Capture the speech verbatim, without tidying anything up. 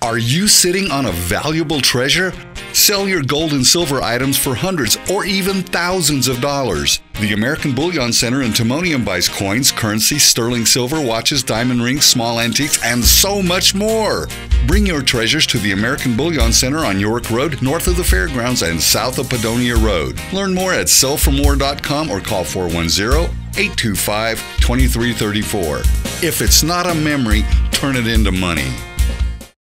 Are you sitting on a valuable treasure? Sell your gold and silver items for hundreds or even thousands of dollars. The American Bullion Center in Timonium buys coins, currency, sterling silver, watches, diamond rings, small antiques, and so much more. Bring your treasures to the American Bullion Center on York Road, north of the fairgrounds and south of Padonia Road. Learn more at sell for more dot com or call four one zero, eight two five, two three three four. If it's not a memory, turn it into money.